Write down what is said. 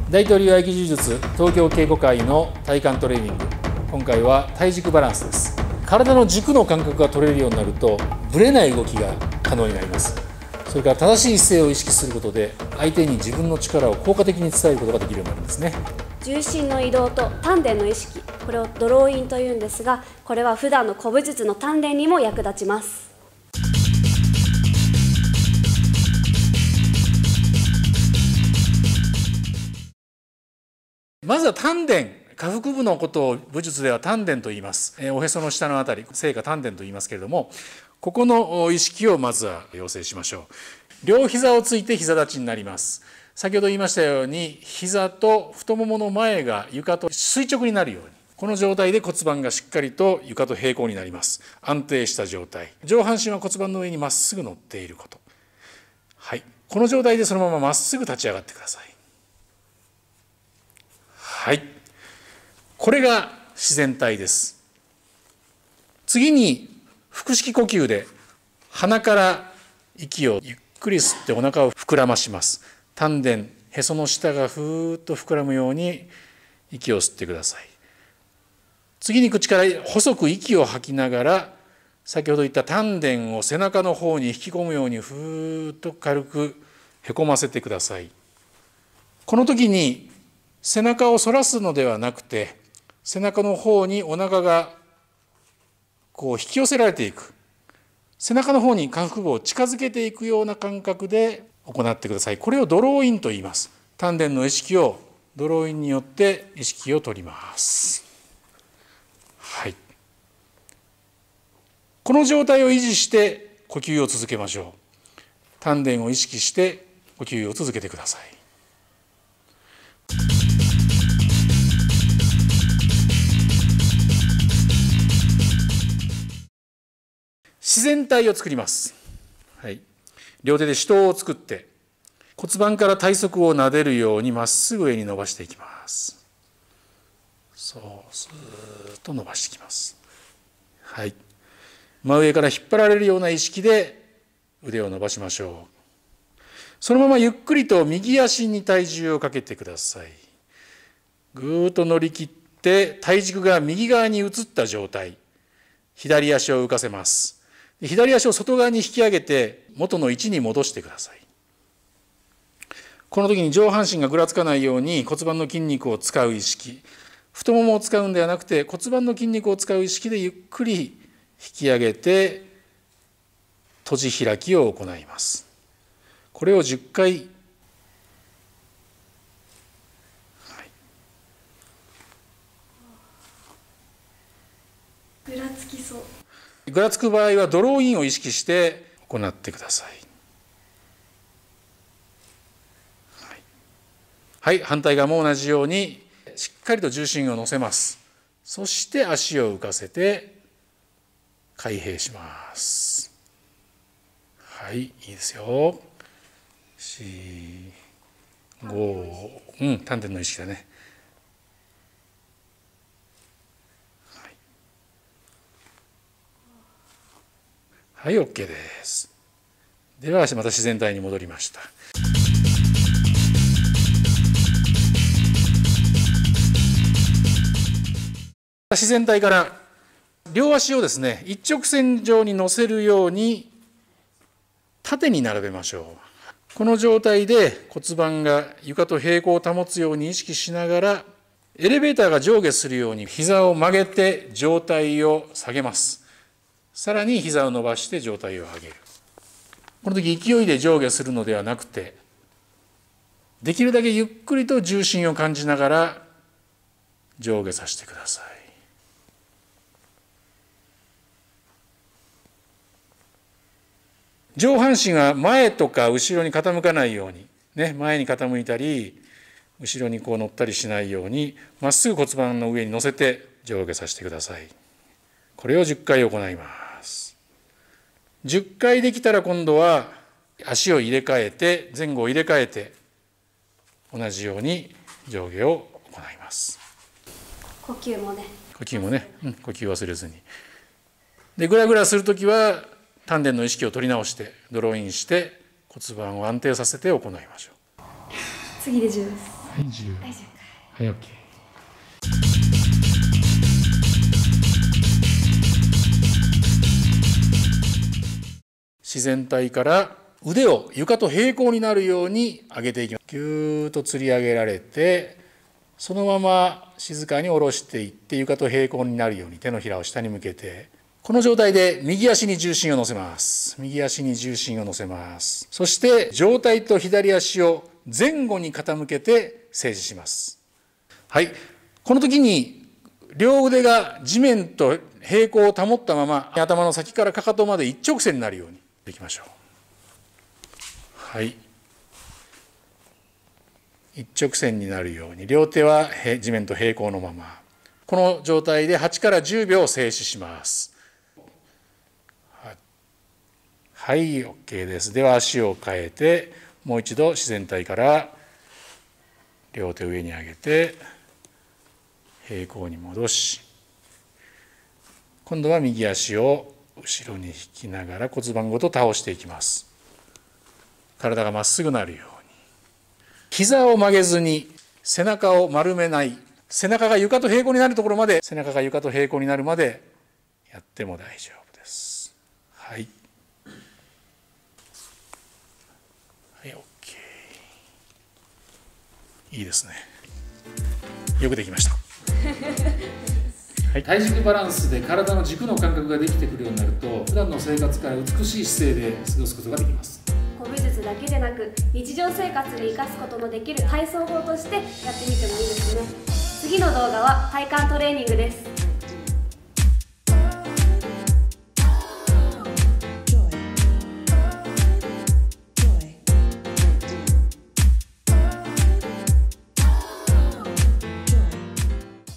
大東流合気柔術東京稽古会の体幹トレーニング、今回は体軸バランスです。体の軸の感覚が取れるようになるとぶれない動きが可能になります。それから正しい姿勢を意識することで相手に自分の力を効果的に伝えることができるようになるんですね。 重心の移動と丹田の意識、これをドローインというんですが、これは普段の古武術の鍛錬にも役立ちます。 まずは丹田、下腹部のことを武術では丹田と言います。おへその下のあたり、正下丹田と言いますけれども、ここの意識をまずは養成しましょう。両膝をついて膝立ちになります。先ほど言いましたように、膝と太ももの前が床と垂直になるように、この状態で骨盤がしっかりと床と平行になります。安定した状態。上半身は骨盤の上にまっすぐ乗っていること。はい。この状態でそのまままっすぐ立ち上がってください。はい。これが自然体です。次に腹式呼吸で鼻から息をゆっくり吸ってお腹を膨らまします。丹田、へその下がふーっと膨らむように息を吸ってください。次に口から細く息を吐きながら、先ほど言った丹田を背中の方に引き込むようにふーっと軽くへこませてください。この時に背中を反らすのではなくて、背中の方にお腹がこう引き寄せられていく、背中の方に下腹部を近づけていくような感覚で行ってください。これをドローインと言います。丹田の意識をドローインによって意識を取ります。はい。この状態を維持して呼吸を続けましょう。丹田を意識して呼吸を続けてください。自然体を作ります。はい。両手で手刀を作って骨盤から体側を撫でるようにまっすぐ上に伸ばしていきます。そう、スーッと伸ばしていきます。はい。真上から引っ張られるような意識で腕を伸ばしましょう。そのままゆっくりと右足に体重をかけてください。ぐーっと乗り切って体軸が右側に移った状態、左足を浮かせます。左足を外側に引き上げて元の位置に戻してください。この時に上半身がぐらつかないように骨盤の筋肉を使う意識、太ももを使うんではなくて骨盤の筋肉を使う意識でゆっくり引き上げて閉じ開きを行います。これを10回。 ぐらつきそう。 ぐらつく場合はドローインを意識して行ってください。はい、反対側も同じようにしっかりと重心を乗せます。そして足を浮かせて開閉します。はい、いいですよ。4、5、丹田の意識だね。はい、OK です。ではまた自然体に戻りました。自然体から両足をですね、一直線上に乗せるように縦に並べましょう。この状態で骨盤が床と平行を保つように意識しながら、エレベーターが上下するように膝を曲げて上体を下げます。さらに膝を伸ばして上体を上げる。この時勢いで上下するのではなくて、できるだけゆっくりと重心を感じながら上下させてください。上半身は前とか後ろに傾かないように、ね、前に傾いたり後ろにこう乗ったりしないようにまっすぐ骨盤の上に乗せて上下させてください。これを10回行います。10回できたら今度は足を入れ替えて前後を入れ替えて同じように上下を行います。 呼吸もね、 呼吸忘れずに。でグラグラするときは丹田の意識を取り直してドローインして骨盤を安定させて行いましょう。 次で10です。 はい、10。 大丈はい、OK。自然体から腕を床と平行になるように上げていきます。ぎゅーっと吊り上げられて、そのまま静かに下ろしていって床と平行になるように手のひらを下に向けて、この状態で右足に重心を乗せます。右足に重心を乗せます。そして上体と左足を前後に傾けて静止します。はい。この時に両腕が地面と平行を保ったまま頭の先からかかとまで一直線になるようにいきましょう。はい。一直線になるように両手は地面と平行のまま。この状態で8から10秒静止します。はい、OK です。では足を変えて、もう一度自然体から両手上に上げて、平行に戻し、今度は右足を後ろに引きながら骨盤ごと倒していきます。体がまっすぐなるように。膝を曲げずに背中を丸めない。背中が床と平行になるところまで、背中が床と平行になるまでやっても大丈夫です。はい。はい、OK。いいですね。よくできました。はい、体軸バランスで体の軸の感覚ができてくるようになると、普段の生活から美しい姿勢で過ごすことができます。 古武術だけでなく日常生活に生かすことのできる体操法としてやってみてもいいですね。次の動画は体幹トレーニングです。